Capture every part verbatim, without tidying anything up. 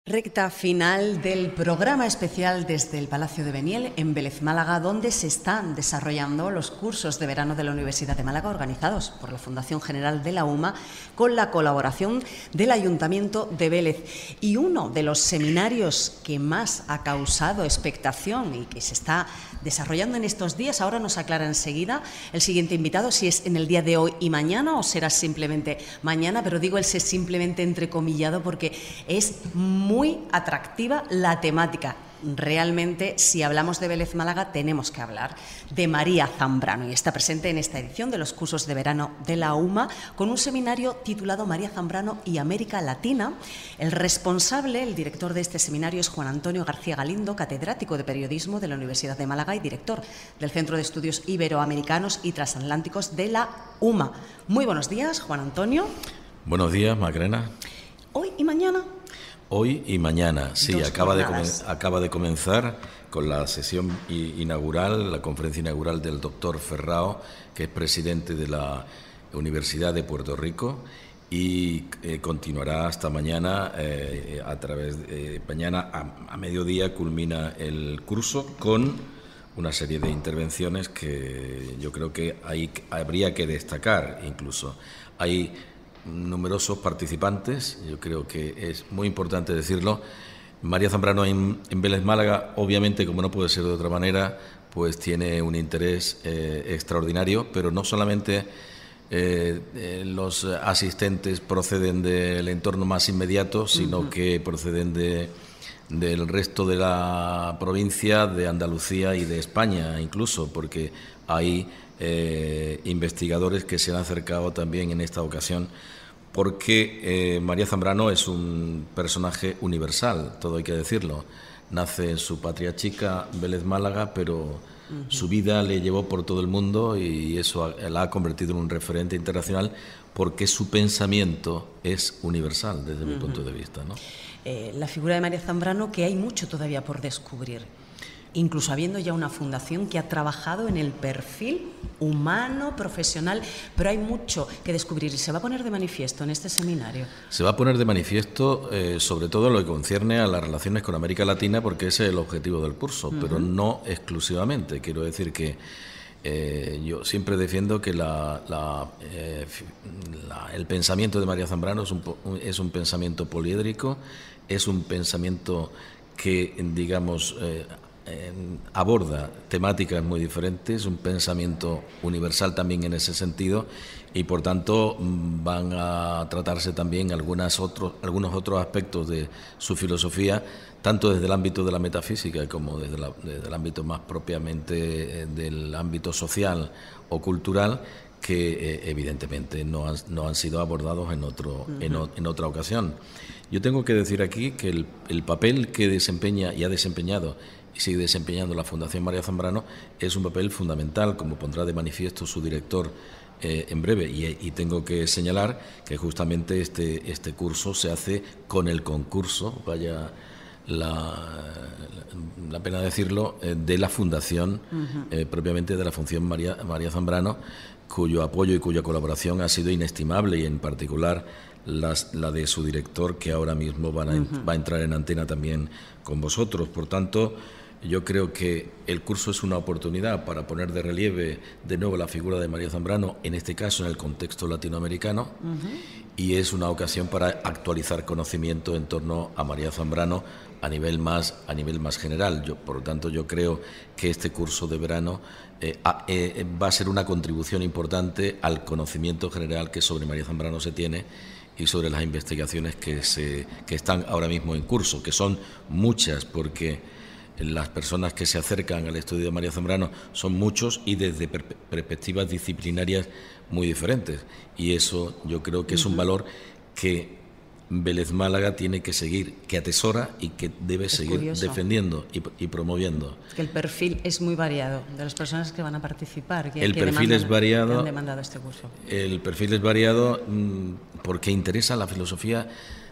Recta final del programa especial desde el Palacio de Beniel en Vélez, Málaga, donde se están desarrollando los cursos de verano de la Universidad de Málaga organizados por la Fundación General de la UMA con la colaboración del Ayuntamiento de Vélez. Y uno de los seminarios que más ha causado expectación y que se está desarrollando en estos días, ahora nos aclara enseguida el siguiente invitado si es en el día de hoy y mañana o será simplemente mañana, pero digo el ser simplemente entrecomillado porque es muy muy atractiva la temática. Realmente, si hablamos de Vélez Málaga, tenemos que hablar de María Zambrano y está presente en esta edición de los cursos de verano de la UMA con un seminario titulado María Zambrano y América Latina. El responsable, el director de este seminario es Juan Antonio García Galindo, catedrático de Periodismo de la Universidad de Málaga y director del Centro de Estudios Iberoamericanos y Transatlánticos de la UMA. Muy buenos días, Juan Antonio. Buenos días, Macarena. Hoy y mañana. Hoy y mañana, sí, Dos acaba de, jornadas. acaba de comenzar con la sesión inaugural, la conferencia inaugural del doctor Ferrao, que es presidente de la Universidad de Puerto Rico, y eh, continuará hasta mañana, eh, a través de eh, mañana a, a mediodía culmina el curso con una serie de intervenciones que yo creo que hay, habría que destacar incluso. Hay numerosos participantes, yo creo que es muy importante decirlo. María Zambrano en, en Vélez Málaga, obviamente, como no puede ser de otra manera, pues tiene un interés eh, extraordinario, pero no solamente eh, eh, los asistentes proceden del entorno más inmediato, sino uh-huh. que proceden de, del resto de la provincia, de Andalucía y de España incluso, porque hay Eh, investigadores que se han acercado también en esta ocasión, porque eh, María Zambrano es un personaje universal, todo hay que decirlo. Nace en su patria chica, Vélez Málaga, pero uh-huh. su vida le llevó por todo el mundo y eso la ha convertido en un referente internacional porque su pensamiento es universal desde uh-huh. mi punto de vista, ¿no? Eh, la figura de María Zambrano, que hay mucho todavía por descubrir, incluso habiendo ya una fundación que ha trabajado en el perfil humano, profesional, pero hay mucho que descubrir y se va a poner de manifiesto en este seminario. Se va a poner de manifiesto eh, sobre todo lo que concierne a las relaciones con América Latina, porque ese es el objetivo del curso, uh-huh. pero no exclusivamente. Quiero decir que eh, yo siempre defiendo que la, la, eh, la, el pensamiento de María Zambrano es un, es un pensamiento poliédrico, es un pensamiento que, digamos, eh, Eh, aborda temáticas muy diferentes, un pensamiento universal también en ese sentido y por tanto van a tratarse también algunas otros, algunos otros aspectos de su filosofía, tanto desde el ámbito de la metafísica como desde, la, desde el ámbito más propiamente eh, del ámbito social o cultural, que eh, evidentemente no han, no han sido abordados en, otro, uh-huh. en, en otra ocasión. Yo tengo que decir aquí que el, el papel que desempeña y ha desempeñado y sigue desempeñando la Fundación María Zambrano es un papel fundamental, como pondrá de manifiesto su director eh, en breve. Y, y tengo que señalar que justamente este, este curso se hace con el concurso, vaya la, la pena decirlo, eh, de la Fundación, uh-huh. eh, propiamente de la Fundación María, María Zambrano, cuyo apoyo y cuya colaboración ha sido inestimable, y en particular las, la de su director, que ahora mismo van a, uh-huh. va a entrar en antena también con vosotros. Por tanto, yo creo que el curso es una oportunidad para poner de relieve de nuevo la figura de María Zambrano, en este caso en el contexto latinoamericano, uh-huh. y es una ocasión para actualizar conocimiento en torno a María Zambrano a nivel más, a nivel más general. Yo, por lo tanto, yo creo que este curso de verano eh, eh, va a ser una contribución importante al conocimiento general que sobre María Zambrano se tiene y sobre las investigaciones que, se, que están ahora mismo en curso, que son muchas, porque las personas que se acercan al estudio de María Zambrano son muchos y desde per- perspectivas disciplinarias muy diferentes. Y eso yo creo que es un valor que Vélez Málaga tiene que seguir, que atesora y que debe es seguir curioso. defendiendo y, y promoviendo. Que el perfil es muy variado de las personas que van a participar. Que, el que perfil demandan, es variado. que han demandado este curso. El perfil es variado mmm, porque interesa la filosofía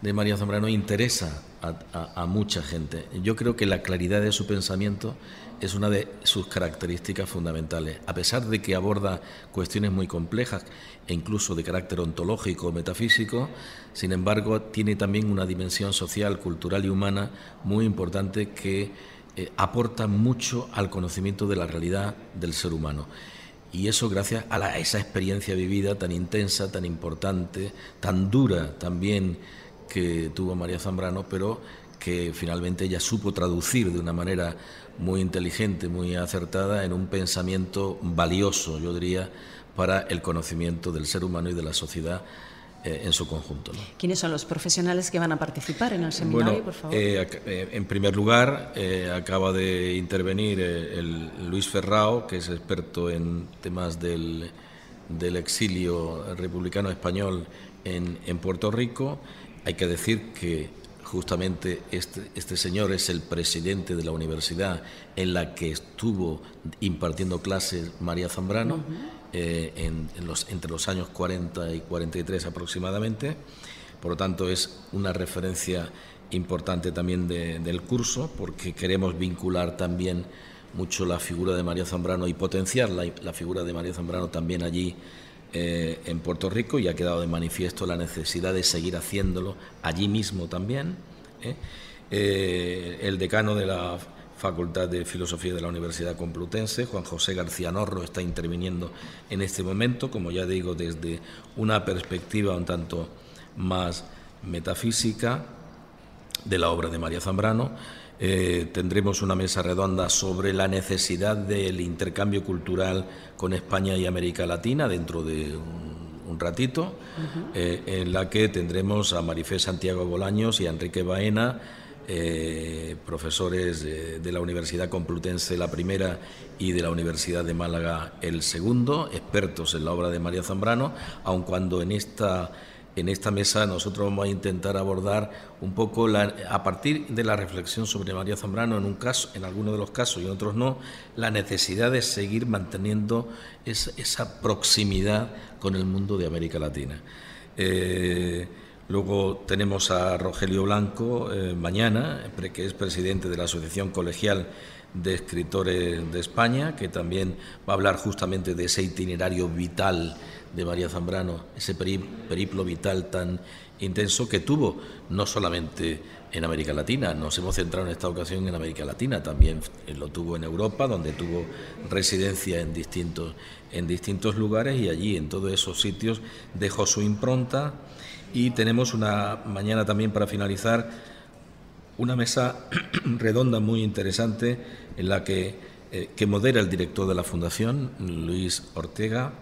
de María Zambrano interesa a, a, a mucha gente. Yo creo que la claridad de su pensamiento es una de sus características fundamentales. A pesar de que aborda cuestiones muy complejas e incluso de carácter ontológico o metafísico, sin embargo, tiene también una dimensión social, cultural y humana muy importante que eh, aporta mucho al conocimiento de la realidad del ser humano. Y eso gracias a, la, a esa experiencia vivida tan intensa, tan importante, tan dura también que tuvo María Zambrano, pero que finalmente ella supo traducir de una manera muy inteligente, muy acertada, en un pensamiento valioso, yo diría, para el conocimiento del ser humano y de la sociedad eh, en su conjunto, ¿no? ¿Quiénes son los profesionales que van a participar en el seminario, bueno, por favor? Eh, eh, en primer lugar, eh, acaba de intervenir eh, el Luis Ferrao, que es experto en temas del, del exilio republicano español en, en Puerto Rico. Hay que decir que justamente este, este señor es el presidente de la universidad en la que estuvo impartiendo clases María Zambrano, uh-huh. eh, en, en los, entre los años cuarenta y cuarenta y tres aproximadamente. Por lo tanto, es una referencia importante también de, del curso, porque queremos vincular también mucho la figura de María Zambrano y potenciar la, la figura de María Zambrano también allí Eh, en Puerto Rico, y ha quedado de manifiesto la necesidad de seguir haciéndolo allí mismo también. ¿eh? Eh, el decano de la Facultad de Filosofía de la Universidad Complutense, Juan José García Norro, está interviniendo en este momento, como ya digo, desde una perspectiva un tanto más metafísica de la obra de María Zambrano. Eh, tendremos una mesa redonda sobre la necesidad del intercambio cultural con España y América Latina dentro de un, un ratito, uh-huh. eh, en la que tendremos a Marifé Santiago Bolaños y a Enrique Baena, eh, profesores de, de la Universidad Complutense la primera y de la Universidad de Málaga el segundo, expertos en la obra de María Zambrano, aun cuando en esta En esta mesa nosotros vamos a intentar abordar un poco, la, a partir de la reflexión sobre María Zambrano, en un caso, en algunos de los casos y en otros no, la necesidad de seguir manteniendo es, esa proximidad con el mundo de América Latina. Eh, luego tenemos a Rogelio Blanco eh, mañana, que es presidente de la Asociación Colegial de Escritores de España, que también va a hablar justamente de ese itinerario vital de María Zambrano, ese periplo vital tan intenso que tuvo no solamente en América Latina. Nos hemos centrado en esta ocasión en América Latina, también lo tuvo en Europa, donde tuvo residencia en distintos, en distintos lugares, y allí en todos esos sitios dejó su impronta. Y tenemos una mañana también, para finalizar, una mesa redonda muy interesante en la que, eh, que modera el director de la Fundación, Luis Ortega,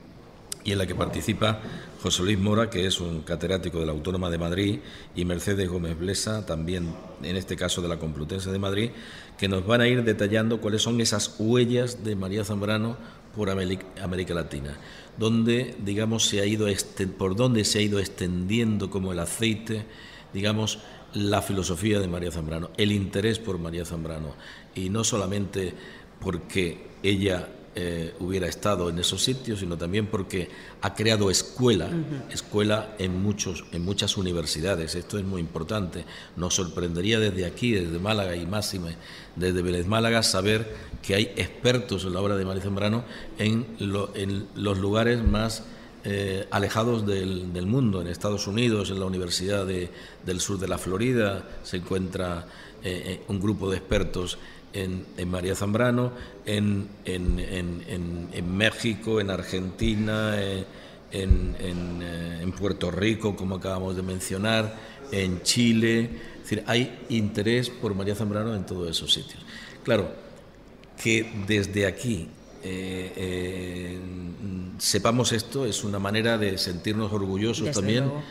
y en la que participa José Luis Mora, que es un catedrático de la Autónoma de Madrid, y Mercedes Gómez Blesa, también en este caso de la Complutense de Madrid, que nos van a ir detallando cuáles son esas huellas de María Zambrano por América Latina, donde, digamos, se ha ido por donde se ha ido extendiendo como el aceite, digamos, la filosofía de María Zambrano, el interés por María Zambrano, y no solamente porque ella eh, hubiera estado en esos sitios, sino también porque ha creado escuela, uh-huh. escuela en, muchos, en muchas universidades. Esto es muy importante. Nos sorprendería desde aquí, desde Málaga y máxime desde Vélez Málaga, saber que hay expertos en la obra de María Zambrano en, lo, en los lugares más Eh, alejados del, del mundo. En Estados Unidos, en la Universidad de, del Sur de la Florida, se encuentra eh, un grupo de expertos en, en María Zambrano, en, en, en, en, en México, en Argentina, eh, en, en, eh, en Puerto Rico, como acabamos de mencionar, en Chile. Es decir, hay interés por María Zambrano en todos esos sitios. Claro, que desde aquí Eh, eh, sepamos esto, es una manera de sentirnos orgullosos. Desde también luego.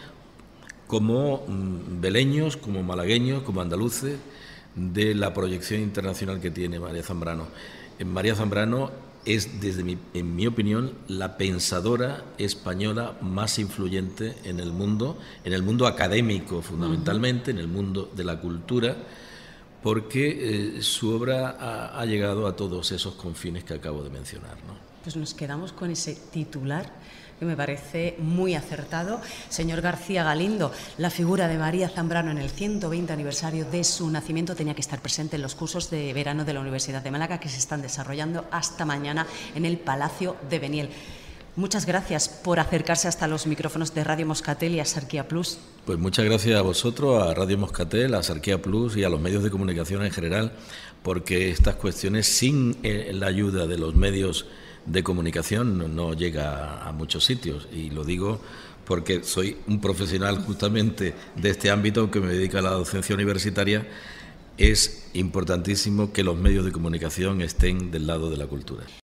Como mm, beleños, como malagueños, como andaluces, de la proyección internacional que tiene María Zambrano. En María Zambrano es, desde mi, en mi opinión, la pensadora española más influyente en el mundo, en el mundo académico fundamentalmente, uh-huh. en el mundo de la cultura, porque eh, su obra ha, ha llegado a todos esos confines que acabo de mencionar, ¿no? Pues nos quedamos con ese titular que me parece muy acertado. Señor García Galindo, la figura de María Zambrano en el ciento veinte aniversario de su nacimiento tenía que estar presente en los cursos de verano de la Universidad de Málaga que se están desarrollando hasta mañana en el Palacio de Beniel. Muchas gracias por acercarse hasta los micrófonos de Radio Moscatel y a Sarquía Plus. Pues muchas gracias a vosotros, a Radio Moscatel, a Sarquía Plus y a los medios de comunicación en general, porque estas cuestiones, sin la ayuda de los medios de comunicación, no, no llega a, a muchos sitios. Y lo digo porque soy un profesional justamente de este ámbito que me dedica a la docencia universitaria. Es importantísimo que los medios de comunicación estén del lado de la cultura.